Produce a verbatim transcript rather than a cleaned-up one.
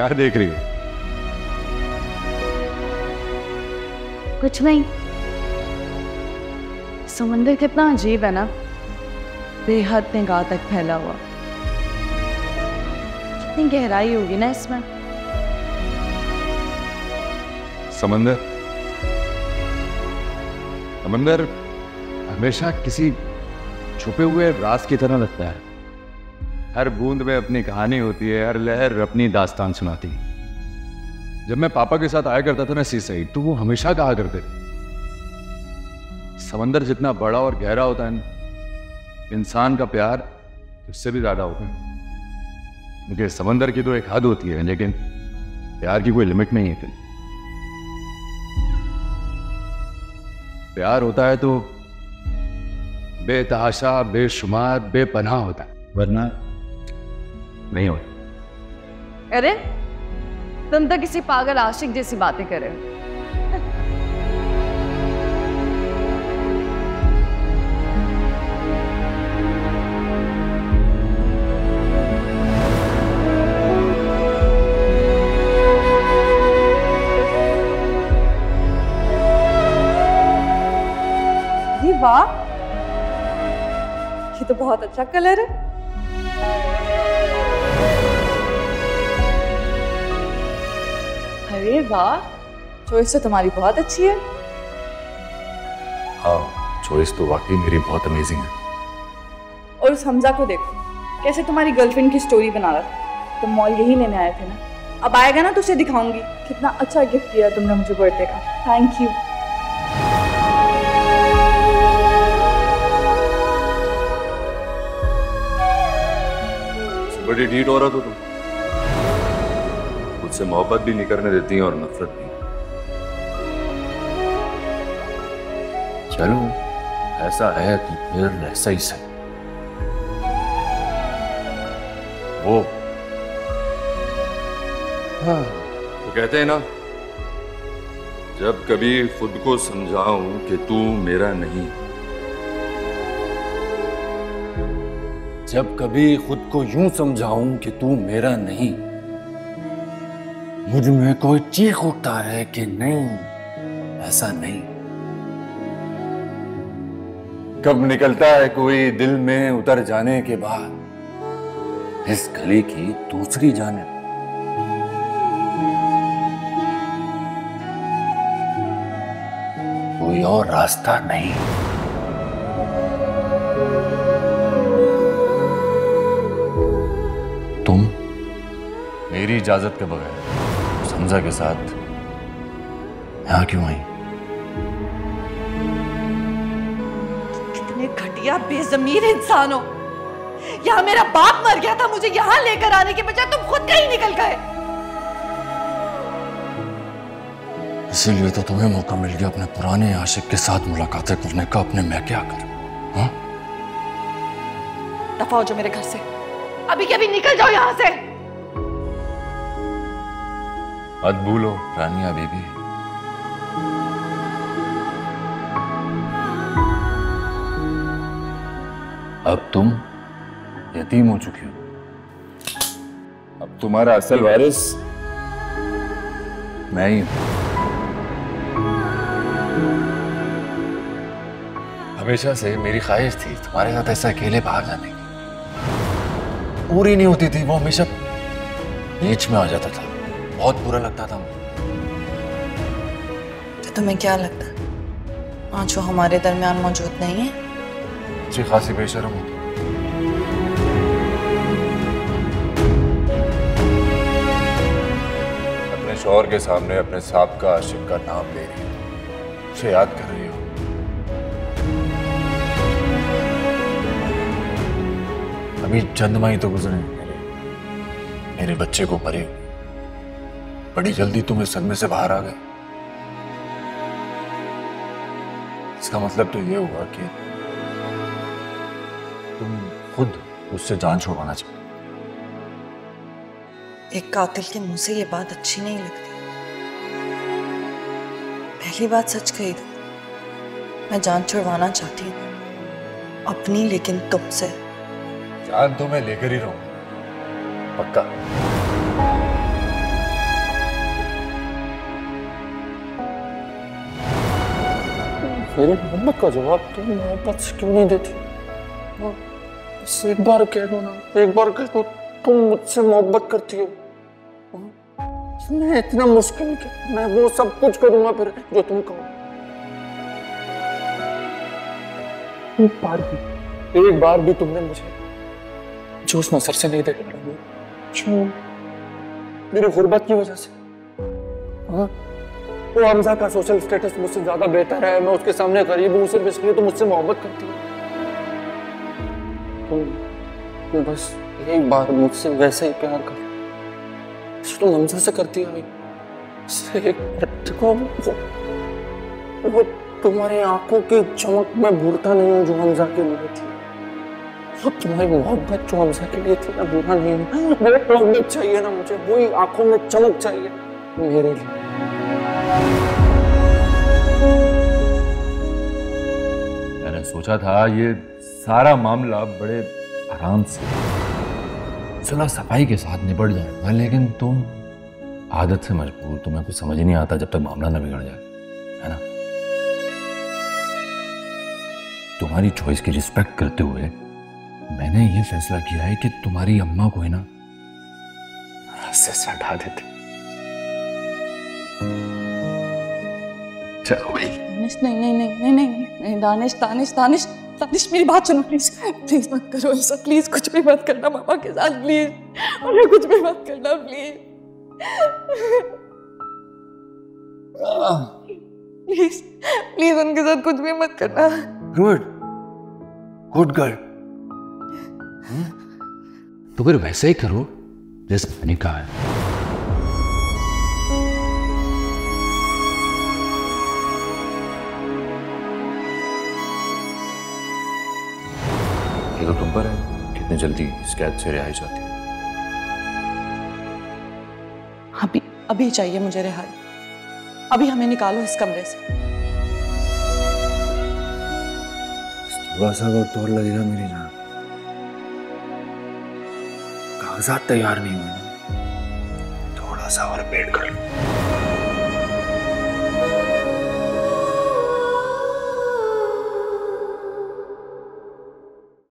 क्या देख रही हो? कुछ नहीं। समंदर कितना अजीब है ना, बेहद निगाह तक फैला हुआ। कितनी गहराई होगी ना इसमें। समंदर समंदर हमेशा किसी छुपे हुए राज की तरह लगता है। हर बूंद में अपनी कहानी होती है, हर लहर अपनी दास्तान सुनाती है। जब मैं पापा के साथ आया करता था ना सी साइड, तो वो हमेशा कहा करते थे समंदर जितना बड़ा और गहरा होता है ना, इंसान का प्यार उससे भी ज्यादा होता है। क्योंकि समंदर की तो एक हद होती है, लेकिन प्यार की कोई लिमिट नहीं है। प्यार होता है तो बेतहाशा, बेशुमार, बेपनाह होता है, वरना नहीं होता। अरे तुम तो किसी पागल आशिक जैसी बातें कर रहे हो। वाह, ये तो बहुत अच्छा कलर है। अरे वाह, चॉइस तो तुम्हारी बहुत अच्छी है। हाँ, चॉइस तो वाकई मेरी बहुत अमेजिंग है। और उस हमजा को देखो, कैसे तुम्हारी गर्लफ्रेंड की स्टोरी बना रहा था। तुम मॉल यही लेने आए थे ना, अब आएगा ना तो उसे दिखाऊंगी कितना अच्छा गिफ्ट दिया तुमने मुझे बर्थडे का। Thank you. बड़ी ढीठ हो रहा तो तुम मुझसे मोहब्बत भी नहीं करने देती और नफरत भी। चलो ऐसा है तो फिर ऐसा ही सही। वो हाँ, तो कहते हैं ना, जब कभी खुद को समझाऊं कि तू मेरा नहीं, जब कभी खुद को यूं समझाऊं कि तू मेरा नहीं, मुझ में कोई चीख उठता है कि नहीं, ऐसा नहीं। कब निकलता है कोई दिल में उतर जाने के बाद इस गली की दूसरी जानिब। कोई और रास्ता नहीं। तुम मेरी इजाजत के बगैर समझा के साथ यहां क्यों आई? कितने घटिया बेजमीर इंसान हो। यहाँ मेरा बाप मर गया था, मुझे यहाँ लेकर आने के बजाय तुम खुद कहीं निकल गए। इसीलिए तो तुम्हें मौका मिल गया अपने पुराने आशिक के साथ मुलाकातें करने का। अपने मैं क्या करूं? हाँ? दफा हो जाओ मेरे घर से, अभी के अभी निकल जाओ यहाँ से। मत भूलो रानिया बेबी, अब तुम यतीम हो चुकी हो। अब तुम्हारा असल वारिस मैं ही हूं। हमेशा से मेरी ख्वाहिश थी तुम्हारे साथ ऐसा अकेले बाहर जाने की। पूरी नहीं होती थी, वो हमेशा बीच में आ जाता था, बहुत बुरा लगता था मुझे। तो तुम्हें क्या लगता है आज वो हमारे दरमियान मौजूद नहीं है? अच्छी खासी बेशर्म हो। अपने शौहर के सामने अपने साहब का आशिक का नाम ले रही हो, उसे याद कर रही हो। अभी चंद माही तो गुजरे, मेरे, मेरे बच्चे को परे बड़ी जल्दी तुम इस सदमे से बाहर आ गए। इसका मतलब तो ये हुआ कि तुम खुद उससे जान छुड़वाना चाहते। एक कातिल के मुंह से ये बात अच्छी नहीं लगती। पहली बात सच कही थी, मैं जान छुड़वाना चाहती हूँ अपनी, लेकिन तुमसे। जान तो मैं लेकर ही रहूंगा, पक्का। मेरी मोहब्बत का जवाब तुम मोहब्बत से क्यों नहीं देती? बस एक बार कह दो ना, एक बार कह दो तुम मुझसे मोहब्बत करती हो। मैं इतना मुश्किल के मैं वो सब कुछ करूंगा फिर जो तुम कहो। एक बार भी एक बार भी तुमने मुझे जो उस नजर से नहीं देखा, क्यों? मेरी गुर्बत की वजह से। हाँ, वो हमजा का सोशल स्टेटस मुझसे ज्यादा बेहतर है, मैं उसके सामने गरीब हूँ, सिर्फ इसलिए तो मुझसे मोहब्बत करती है। तुम तो बस एक बार मुझसे वैसे ही प्यार कर तुम तो हमजा से करती है। एक देखो वो, वो तुम्हारी आंखों की चमक मैं भूलता नहीं हूँ जो हमजा के लिए थी। वो तुम्हारी मोहब्बत जो हमजा के लिए थी, मैं भूला नहीं हूँ। वो मोहब्बत चाहिए ना मुझे, वही आंखों में चमक चाहिए मेरे लिए। मैंने सोचा था ये सारा मामला बड़े आराम से सुलह सफाई के साथ निपट जाएगा, लेकिन तुम आदत से मजबूर, तुम्हें कुछ समझ ही नहीं आता जब तक मामला ना बिगड़ जाए, है ना? तुम्हारी चॉइस की रिस्पेक्ट करते हुए मैंने ये फैसला किया है कि तुम्हारी अम्मा को है ना रास्ते से हटा देते। चलो भाई। दानिश नहीं नहीं नहीं नहीं नहीं नहीं दानिश दानिश दानिश दानिश मेरी बात सुनो प्लीज प्लीज मत करो ऐसा, प्लीज कुछ भी मत करना मामा के साथ, प्लीज उन्हें कुछ भी मत करना प्लीज प्लीज प्लीज उनके साथ कुछ भी मत करना। Good good girl. तो फिर वैसे ही करो जैसे मैंने कहा है। ये तो तुम पर है कितनी जल्दी इस कैद से रिहाई चाहती हो। अभी अभी चाहिए मुझे रिहाई, अभी हमें निकालो इस कमरे से। थोड़ा सा वक्त और लगेगा मेरी जान, कागजात तैयार नहीं हुए ना, थोड़ा सा और वेट कर लो।